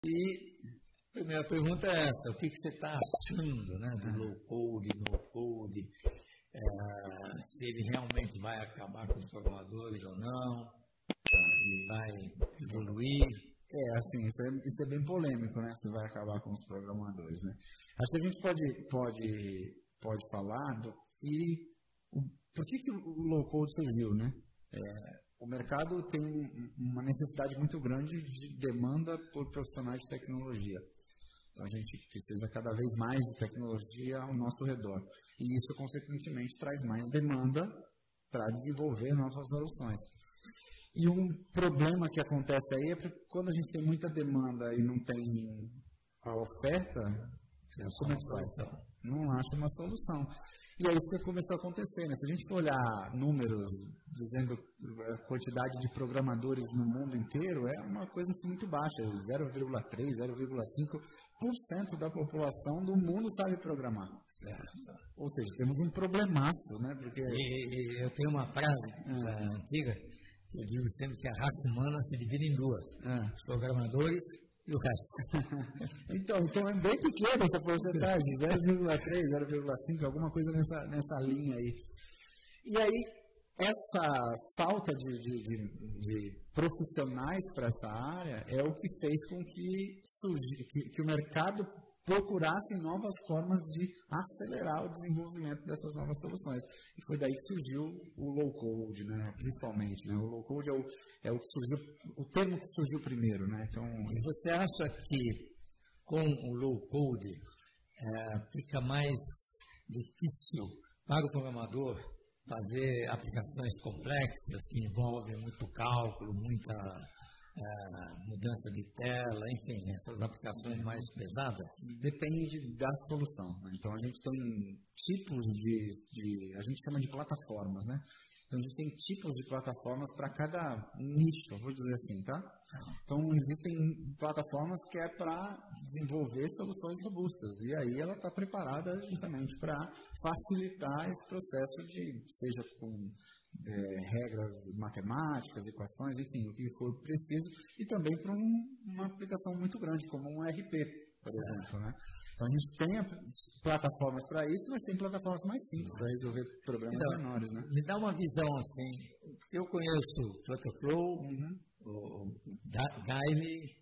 E a primeira pergunta é essa: o que você está achando, né, do low-code, no-code? Se ele realmente vai acabar com os programadores ou não, e vai evoluir? Assim, isso é bem polêmico, né? Se vai acabar com os programadores, né? Acho que a gente pode falar por que o low-code surgiu, né? O mercado tem uma necessidade muito grande de demanda por profissionais de tecnologia. Então, a gente precisa cada vez mais de tecnologia ao nosso redor. E isso, consequentemente, traz mais demanda para desenvolver novas soluções. E um problema que acontece aí é que quando a gente tem muita demanda e não tem a oferta, como é que faz? Não acha uma solução. E é isso que começou a acontecer, né? Se a gente for olhar números dizendo a quantidade de programadores no mundo inteiro, é uma coisa assim muito baixa, 0,3, 0,5% da população do mundo sabe programar. Ou seja, temos um problemaço, né? Porque... Eu tenho uma frase antiga que eu digo sempre que a raça humana se divide em duas: os programadores e o resto. Então é bem pequena essa porcentagem, 0,3, 0,5, alguma coisa nessa linha aí. E aí, essa falta de profissionais para essa área é o que fez com que o mercado procurasse novas formas de acelerar o desenvolvimento dessas novas soluções. E foi daí que surgiu o low-code, né? Principalmente. Né? O low-code é o que surgiu, o termo que surgiu primeiro. Né? Então, e você acha que com o low-code fica mais difícil para o programador fazer aplicações complexas que envolvem muito cálculo, muita mudança de tela, enfim, essas aplicações mais pesadas? Depende da solução. Né? Então, a gente tem tipos a gente chama de plataformas, né? Então, a gente tem tipos de plataformas para cada nicho, vou dizer assim, tá? Então, existem plataformas que é para desenvolver soluções robustas, e aí ela está preparada justamente para facilitar esse processo seja com regras matemáticas, equações, enfim, o que for preciso, e também para uma aplicação muito grande, como um ERP, por exemplo, né? Então, a gente tem plataformas para isso, mas tem plataformas mais simples para resolver problemas menores, né? Me dá uma visão assim. Eu conheço o Flutterflow, o Gaile,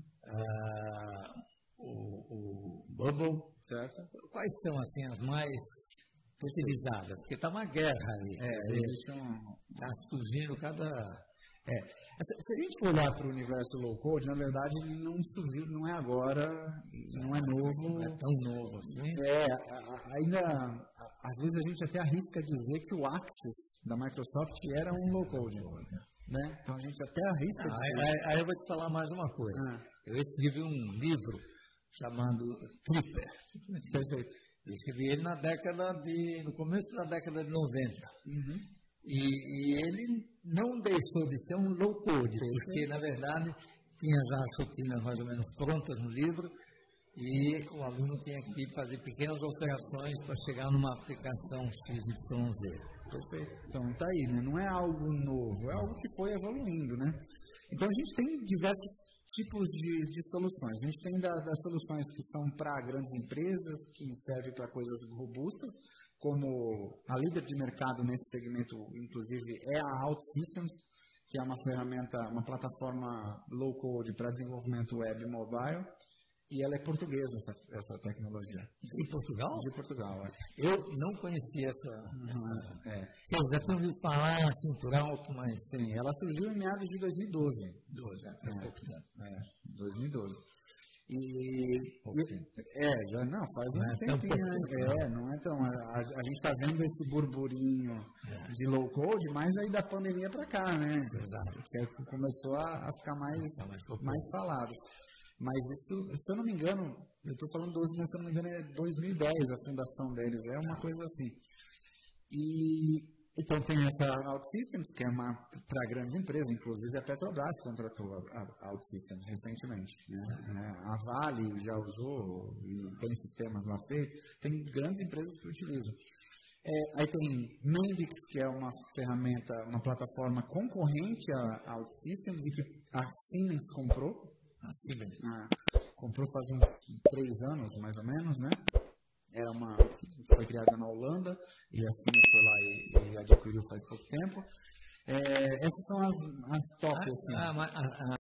o Bubble. Certo. Quais são assim as mais utilizadas? Porque está uma guerra aí. Está surgindo cada... Se a gente for olhar para o universo low-code, na verdade, ele não surgiu, não é agora, não é novo. Não é tão novo assim. Ainda, às vezes a gente até arrisca dizer que o Access da Microsoft era um low-code. Né? Então a gente até arrisca dizer. Aí eu vou te falar mais uma coisa. Eu escrevi um livro chamado Clipper. Perfeito. Eu escrevi ele no começo da década de 90. E ele não deixou de ser um low-code, porque, na verdade, tinha já as rotinas mais ou menos prontas no livro e o aluno tinha que fazer pequenas alterações para chegar numa aplicação XYZ. Perfeito. Então, está aí, né? Não é algo novo, é algo que foi evoluindo, né? Então, a gente tem diversos tipos de soluções. A gente tem das soluções que são para grandes empresas, que servem para coisas robustas, como a líder de mercado nesse segmento, inclusive, é a OutSystems, que é uma ferramenta, uma plataforma low-code para desenvolvimento web e mobile, e ela é portuguesa, essa tecnologia. De Portugal? De Portugal, Eu não conhecia essa... Eu já tinha ouvido falar assim por alto, mas... Sim, ela surgiu em meados de 2012. 2012. Faz um tempinho. Não é tão. A gente está vendo esse burburinho de low-code, mas aí da pandemia para cá, né? Exato. Que começou a ficar mais falado. Mas isso, se eu não me engano, eu estou falando 12, mas se eu não me engano é 2010 a fundação deles, é uma coisa assim. Então tem essa OutSystems, que é uma para grandes empresas, inclusive a Petrobras contratou a OutSystems recentemente. Né? A Vale já usou, e tem sistemas lá feitos, tem grandes empresas que utilizam. Aí tem Mendix, que é uma ferramenta, uma plataforma concorrente à OutSystems e que a Siemens comprou. Assim mesmo. Comprou faz uns 3 anos, mais ou menos, né? Foi criada na Holanda e a Siemens foi lá e adquiriu faz pouco tempo. Essas são as top, assim.